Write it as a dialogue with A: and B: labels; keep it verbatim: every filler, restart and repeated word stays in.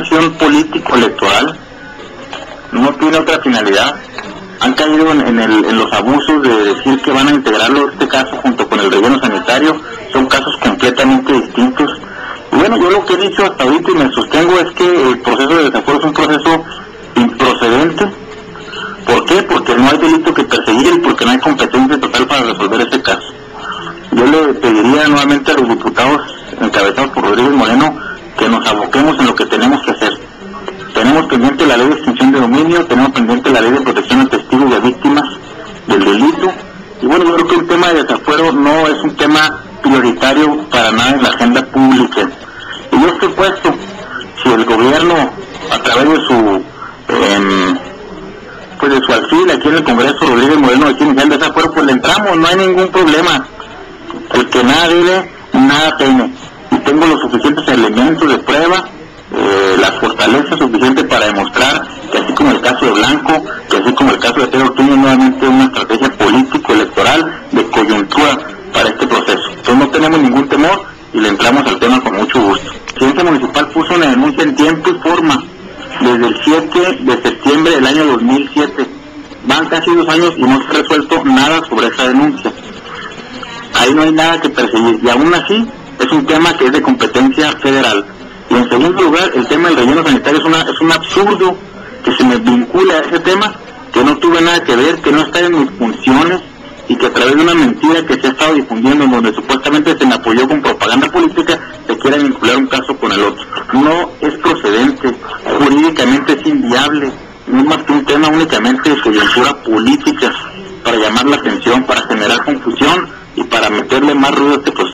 A: acción político-electoral, no tiene otra finalidad. Han caído en, en, el, en los abusos de decir que van a integrarlo, este caso junto con el relleno sanitario, son casos completamente distintos. Y bueno, yo lo que he dicho hasta ahorita y me sostengo es que el proceso de desafuero es un proceso improcedente. ¿Por qué? Porque no hay delito que perseguir y porque no hay competencia total para resolver ese caso. Yo le pediría nuevamente a los diputados encabezados por Rodríguez Moreno que nos aboquemos en lo que tenemos que hacer. Tenemos pendiente la ley de extinción de dominio, tenemos pendiente la ley de protección a testigos y a víctimas del delito. Y bueno, yo creo que el tema de desafuero no es un tema prioritario para nada en la agenda pública. Y yo estoy puesto, si el gobierno, a través de su eh, pues de su alfil aquí en el Congreso, Rodríguez Moreno, aquí en el desafuero, pues le entramos, no hay ningún problema. El que nada debe, nada teme. Y tengo los suficientes elementos de prueba, eh, las fortalezas suficientes para demostrar que así como el caso de Blanco, que así como el caso de Pedro Ortuño, nuevamente una estrategia político-electoral de coyuntura para este proceso. Entonces no tenemos ningún temor y le entramos al tema con mucho gusto. El presidente municipal puso una denuncia en tiempo y forma desde el siete de septiembre del año dos mil siete. Van casi dos años y no se ha resuelto nada sobre esa denuncia. Ahí no hay nada que perseguir y aún así es un tema que es de competencia federal. Y en segundo lugar, el tema del relleno sanitario es, una, es un absurdo que se me vincule a ese tema, que no tuve nada que ver, que no está en mis funciones y que a través de una mentira que se ha estado difundiendo en donde supuestamente se me apoyó con propaganda política, se quiera vincular un caso con el otro. No es procedente, jurídicamente es inviable, no es más que un tema únicamente de coyuntura política para llamar la atención, para generar confusión y para meterle más ruido a este proceso.